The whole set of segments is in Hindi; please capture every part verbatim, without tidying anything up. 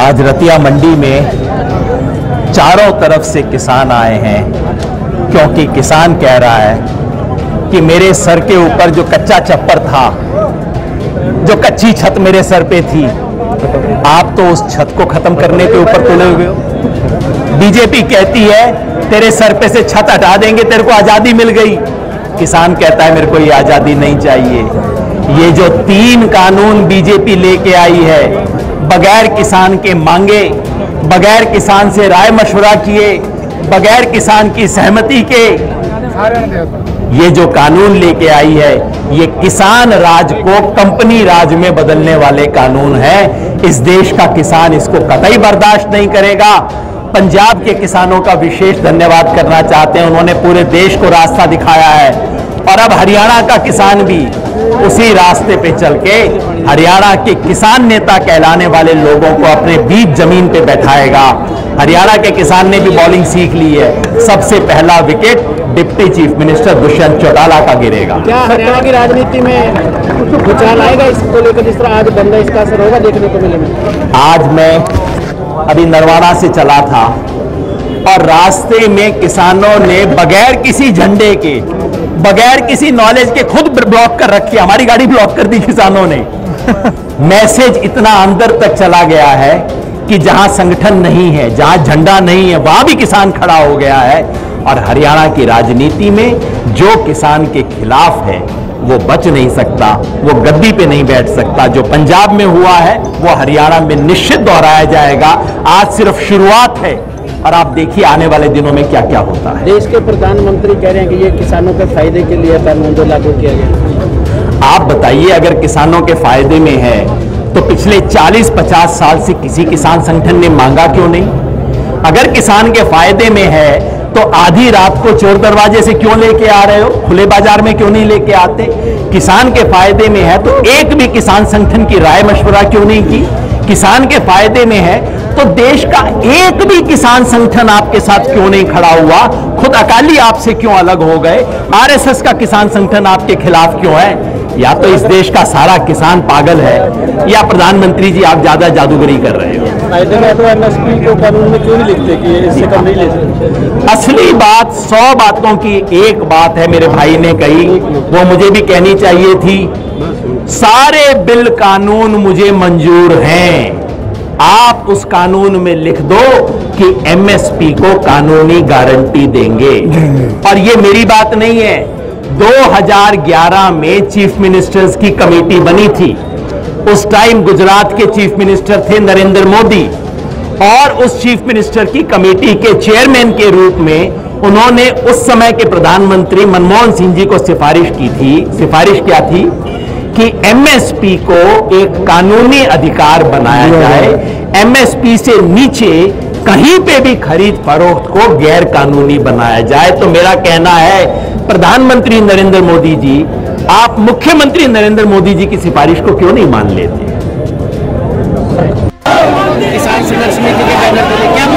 आज रतिया मंडी में चारों तरफ से किसान आए हैं, क्योंकि किसान कह रहा है कि मेरे सर के ऊपर जो कच्चा छप्पर था, जो कच्ची छत मेरे सर पे थी, आप तो उस छत को खत्म करने के ऊपर तुले हुए हो। बीजेपी कहती है तेरे सर पे से छत हटा देंगे, तेरे को आजादी मिल गई। किसान कहता है मेरे को ये आजादी नहीं चाहिए। ये जो तीन कानून बीजेपी लेके आई है, बगैर किसान के मांगे, बगैर किसान से राय मशवरा किए, बगैर किसान की सहमति के ये जो कानून लेके आई है, ये किसान राज को कंपनी राज में बदलने वाले कानून है। इस देश का किसान इसको कतई बर्दाश्त नहीं करेगा। पंजाब के किसानों का विशेष धन्यवाद करना चाहते हैं, उन्होंने पूरे देश को रास्ता दिखाया है। और अब हरियाणा का किसान भी उसी रास्ते पे चल के हरियाणा के किसान नेता कहलाने वाले लोगों को अपने बीच जमीन पे बैठाएगा। हरियाणा के किसान ने भी बॉलिंग सीख ली है। सबसे पहला wicket deputy chief minister Dushyant Chautala का गिरेगा। क्या हरियाणा की राजनीति में भूचाल आएगा इसको लेकर, जिस तरह आज बंदा इसका असर होगा देखने को मिलेगा? आज मैं अभी नरवाड़ा से चला था और रास्ते में किसानों ने बगैर किसी झंडे के, बगैर किसी नॉलेज के खुद ब्लॉक कर रखी, हमारी गाड़ी ब्लॉक कर दी किसानों ने। मैसेज इतना अंदर तक चला गया है कि जहां संगठन नहीं है, जहां झंडा नहीं है, वहां भी किसान खड़ा हो गया है। और हरियाणा की राजनीति में जो किसान के खिलाफ है वो बच नहीं सकता, वो गद्दी पे नहीं बैठ सकता। जो पंजाब में हुआ है वो हरियाणा में निश्चित दोहराया जाएगा। आज सिर्फ शुरुआत है और आप देखिए आने वाले दिनों में क्या क्या होता है। देश के प्रधानमंत्री कह रहे हैं कि ये किसानों के फायदे के लिए कानून जो लागू किया गया। आप बताइए, अगर किसानों के फायदे में है तो पिछले चालीस पचास साल से किसी किसान संगठन ने मांगा क्यों नहीं? अगर किसान के फायदे में है तो आधी रात को चोर दरवाजे से क्यों लेके आ रहे हो? खुले बाजार में क्यों नहीं लेके आते? किसान के फायदे में है तो एक भी किसान संगठन की राय मशवरा क्यों नहीं की? किसान के फायदे में है तो देश का एक भी किसान संगठन आपके साथ क्यों नहीं खड़ा हुआ? खुद अकाली आपसे क्यों अलग हो गए? आरएसएस का किसान संगठन आपके खिलाफ क्यों है? या तो इस देश का सारा किसान पागल है, या प्रधानमंत्री जी आप ज्यादा जादूगरी कर रहे हो। फायदे में तो एमएसपी को कानून में क्यों नहीं लिखते कि इससे कम नहीं ले सकते? असली बात सौ बातों की एक बात है, मेरे भाई ने कही, वो मुझे भी कहनी चाहिए थी। सारे बिल कानून मुझे मंजूर हैं, आप उस कानून में लिख दो कि एमएसपी को कानूनी गारंटी देंगे। और ये मेरी बात नहीं है, दो हज़ार ग्यारह में चीफ मिनिस्टर्स की कमेटी बनी थी। उस टाइम गुजरात के चीफ मिनिस्टर थे नरेंद्र मोदी, और उस चीफ मिनिस्टर की कमेटी के चेयरमैन के रूप में उन्होंने उस समय के प्रधानमंत्री मनमोहन सिंह जी को सिफारिश की थी। सिफारिश क्या थी कि एमएसपी को एक कानूनी अधिकार बनाया जाए, एमएसपी से नीचे कहीं पे भी खरीद फरोख्त को गैर कानूनी बनाया जाए। तो मेरा कहना है, प्रधानमंत्री नरेंद्र मोदी जी, आप मुख्यमंत्री नरेंद्र मोदी जी की सिफारिश को क्यों नहीं मान लेते? किसान संघर्ष समिति के बैनर तले क्या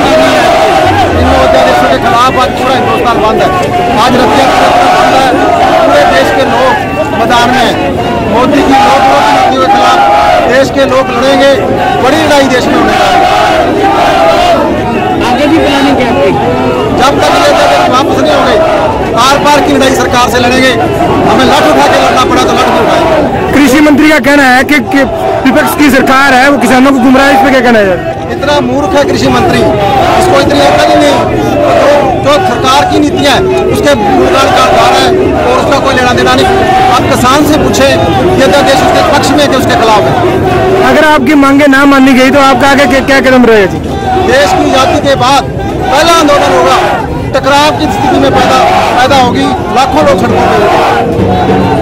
के खिलाफ आज पूरा हिंदुस्तान बंद है। आज रतिया बंद है, पूरे देश के लोग मैदान में मोदी की नोट नीतियों के खिलाफ देश के लोग लड़ेंगे। बड़ी लड़ाई देश में होने वाली है। आगे भी प्लानिंग क्या है? जब तक ये देश वापस नहीं होंगे, आर पार की लड़ाई सरकार से लड़ेंगे। हमें लठ उठा के लड़ना पड़ा तो लठ उठाएंगे। कृषि मंत्री का कहना है कि, कि विपक्ष की सरकार है वो किसानों को गुमराह, इस पे क्या कहना है? इतना मूर्ख है कृषि मंत्री, इसको इतनी अकल ही नहीं। तो जो सरकार की नीतियां है उसके गुणगान करता है और उसका कोई लेना देना नहीं। आप किसान से पूछे ये तो देश उसके पक्ष में कि उसके खिलाफ है। अगर आपकी मांगे ना मानी गई तो आपका आगे क्या, क्या कदम रहेगा जी? देश की आजादी के बाद पहला आंदोलन होगा, टकराव की स्थिति में पैदा पैदा होगी, लाखों लोग सड़कों पर।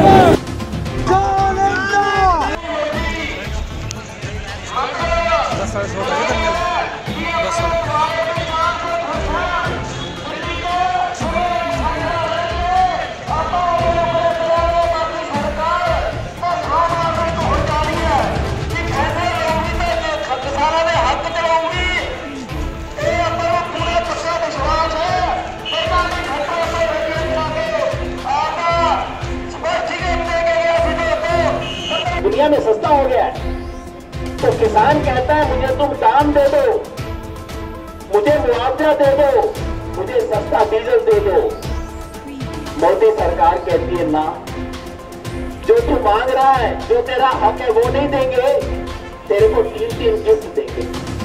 किसान कहता है मुझे तुम दाम दे दो, मुझे मुआवजा दे दो, मुझे सस्ता डीजल दे दो। मोदी सरकार कहती है ना, जो तू मांग रहा है, जो तेरा हक है वो नहीं देंगे, तेरे को तीन तीन गिफ्ट देंगे।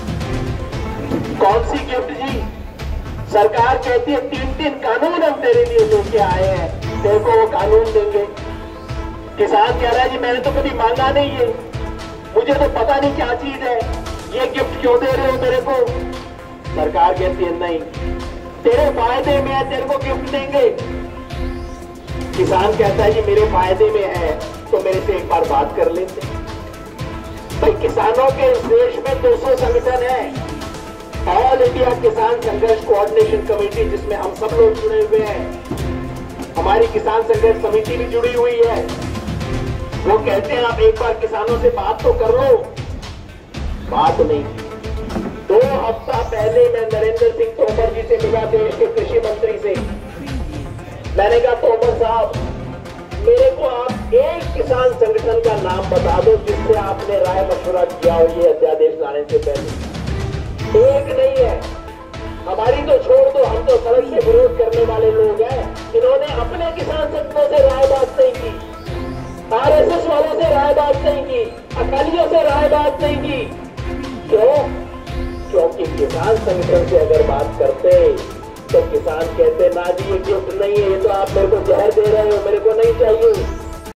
कौन सी गिफ्ट जी? सरकार कहती है तीन तीन कानून हम तेरे लिए लेके आए हैं, तेरे को वो कानून देंगे। किसान कह रहा है जी मैंने तो कभी मांगा नहीं है, मुझे तो पता नहीं क्या चीज है, ये गिफ्ट क्यों दे रहे हो मेरे को? सरकार कहती है नहीं, तेरे फायदे में है, तेरे को गिफ्ट देंगे। किसान कहता है जी मेरे फायदे में है तो मेरे से एक बार बात कर लेते। भाई किसानों के इस देश में दो सौ संगठन है, ऑल इंडिया किसान संघर्ष कोऑर्डिनेशन कमेटी, जिसमें हम सब लोग जुड़े हुए हैं, हमारी किसान संघर्ष समिति भी जुड़ी हुई है। वो कहते हैं आप एक बार किसानों से बात तो कर लो, बात नहीं। दो हफ्ता पहले मैं नरेंद्र सिंह तोमर जी से मिला, देश के कृषि मंत्री से। मैंने कहा तोमर साहब, मेरे को आप एक किसान संगठन का नाम बता दो जिससे आपने राय मशवरा किया हो ये अध्यादेश लाने से पहले। एक नहीं है। हमारी तो छोड़ दो, हम तो सड़क से विरोध करने वाले लोग हैं। इन्होंने अपने किसान संगठनों से राय बात नहीं की, आरएसएस वालों से राय बात नहीं की, अकालियों से राय बात नहीं की। क्यों? क्योंकि किसान संगठन से अगर बात करते तो किसान कहते ना जी ये गिफ्ट नहीं है, ये तो आप मेरे को जहर दे रहे हो, मेरे को नहीं चाहिए।